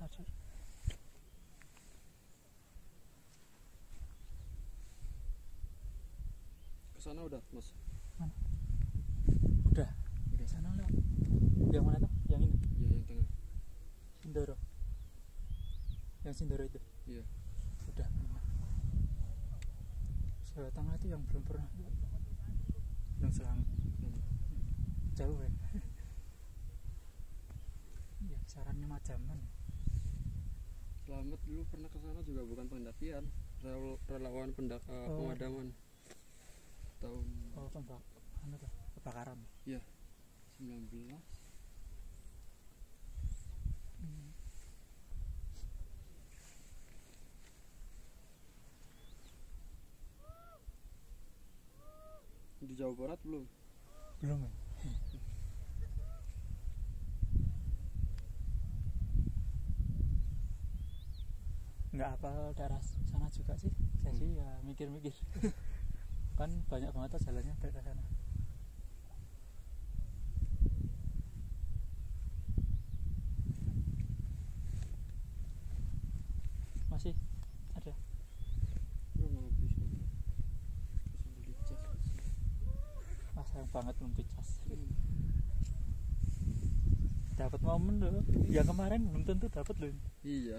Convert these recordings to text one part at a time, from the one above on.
tadi. Kesana udah mas? Mana? Udah sana lah. Yang mana tuh? Yang ini? Iya yang tengah. Sindoro. Yang Sindoro itu? Iya. Udah pernah. Jawa Tengah itu yang belum pernah. Belum selamat. Jauh ya. Iya, sarannya majaman. Selamat dulu pernah kesana juga bukan pendakian, relawan pemadaman. Tahun Kebakaran. Iya. 19. Di Jawa Barat belum? Belum ya? Nggak hafal daerah sana juga sih, jadi ya mikir-mikir. Kan banyak banget tuh jalannya daerah sana. Masih ada? Belum habis. Dicas. Wah, sayang banget belum dicas. Dapat momen loh. Yang kemarin belum tentu dapat loh. Iya.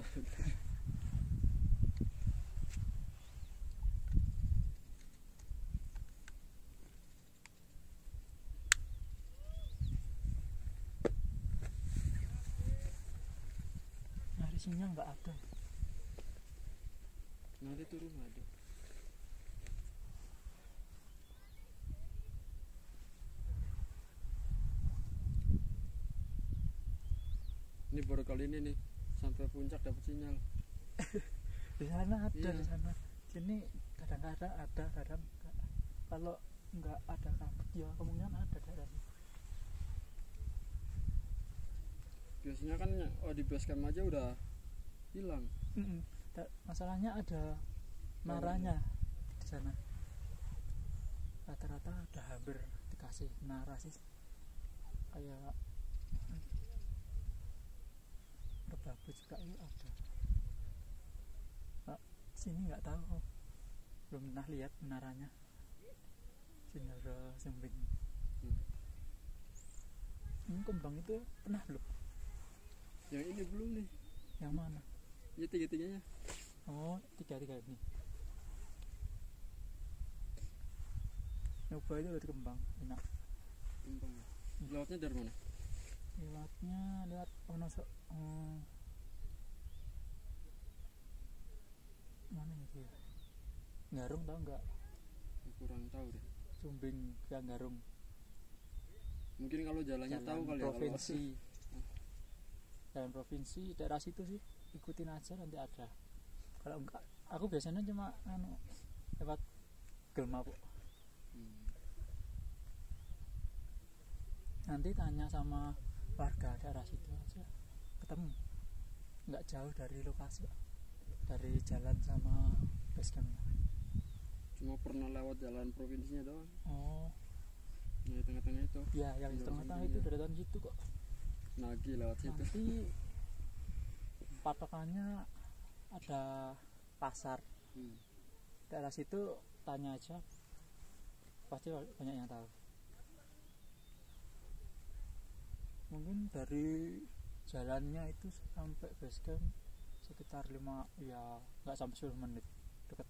Nyari sinyal nggak ada. Nanti turun ada. Ini baru kali ini nih sampai puncak dapat sinyal. Di sana ada, Iya. di sana. Sini kadang-kadang ada, kadang enggak. Kalau nggak ada kabut ya kemungkinan ada daerah situ. Biasanya kan di base camp aja udah hilang. Masalahnya ada menaranya di sana. Rata-rata udah hampir dikasih menara sih. Kayak Merbabu juga itu ada. Nah, sini nggak tahu, belum pernah lihat menaranya. Sindoro Sumbing. Ini kembang itu pernah belum? Yang ini belum nih. Yang mana? Ya tiga-tiganya. Oh, tiga-tiga ini. Nyoba itu udah kembang, enak. Kembang. Lewatnya dari mana? Lewatnya lewat mana itu ya? Garung tau nggak? Kurang tahu deh. Sumbing ke Garung. Mungkin kalau jalannya Jalan tahu kali provinsi. ya. Jalan provinsi daerah situ sih, ikutin aja nanti ada. Kalau enggak, aku biasanya cuma lewat Google Map. Nanti tanya sama warga daerah situ aja, ketemu. Nggak jauh dari lokasi, dari jalan sama base campnya. Cuma pernah lewat jalan provinsinya doang. Oh, Yang di tengah-tengah itu. ya yang di tengah-tengah itu dari tahun situ kok. Nagi lewat situ. Nanti patokannya ada pasar. Daerah situ tanya aja, pasti banyak yang tahu. Mungkin dari jalannya itu sampai base camp sekitar 5, ya nggak sampai 10 menit, deket.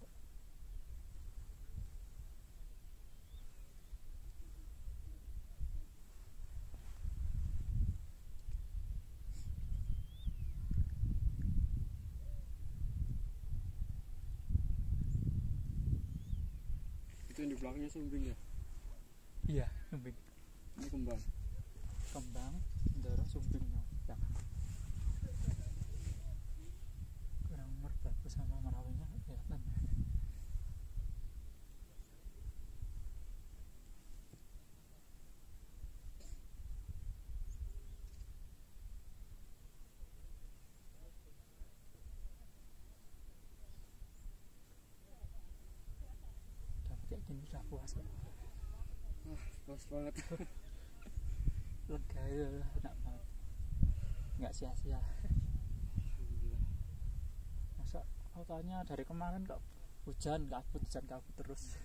Itu yang di belakangnya Sumbing ya? Iya, Sumbing. Ini kembang. Kembang, Sindoro, Sumbing ya. Kurang Merbabu sama Merawinya kelihatan. Udah kayak gini udah puas ya. Pas banget. Lega ya, enak banget, nggak sia-sia. fotonya dari kemarin kok hujan kabut terus.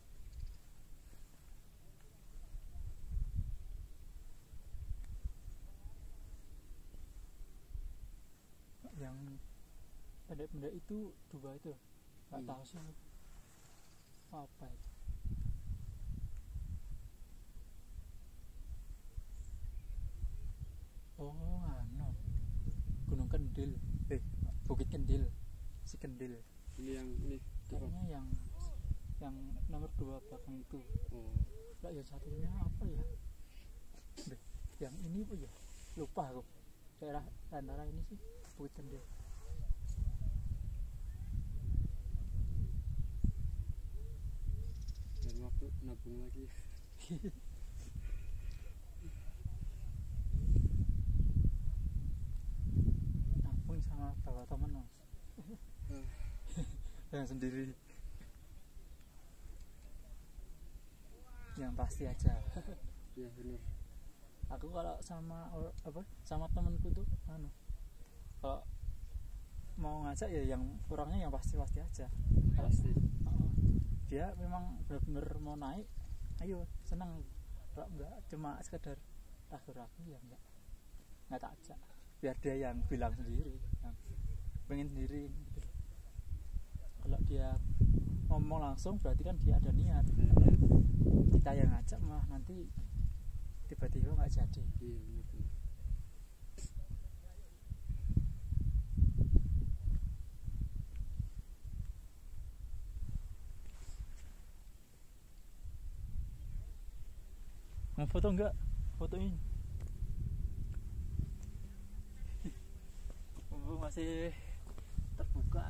Yang pendek-pendek itu dua itu nggak tahu sih apa itu. Oh anu Gunung Kendil, Bukit Kendil, si Kendil Ini yang ini apa? kayaknya yang nomor 2 belakang itu. Oh, Lah yang satunya apa ya? Yang ini apa ya? Lupa aku. Daerah antara ini sih Bukit Kendil. dan waktu nabung lagi. Nabung sama bawa temen mas. Yang sendiri. Yang pasti aja. Ya benar. Aku kalau sama temenku tuh kalau mau ngajak ya yang orangnya yang pasti aja. Pasti. Dia memang benar-benar mau naik, ayo senang. Kalau enggak cuma sekedar ragu-ragu ya enggak tak ajak. Biar dia yang bilang sendiri, yang pengen sendiri gitu. Kalau dia ngomong langsung berarti kan dia ada niat. Kita yang ngajak mah nanti tiba-tiba nggak jadi. Iya benar. Mau foto enggak? Fotoin. Mumpung masih terbuka.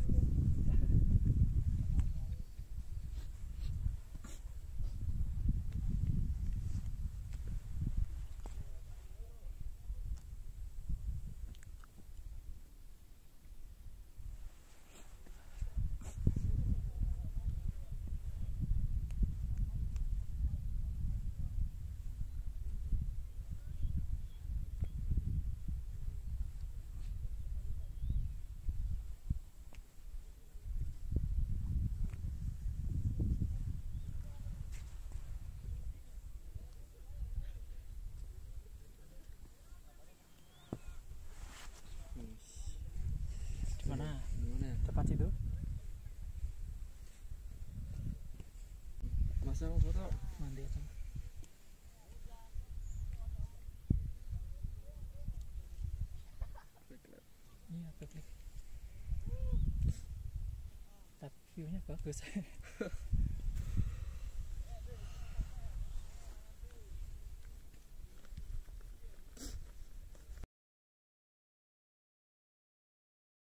Mana? Gimana? Tepat situ? Masa mau foto? Mandi aja. Backlight. Iya, backlight. Tapi view-nya bagus.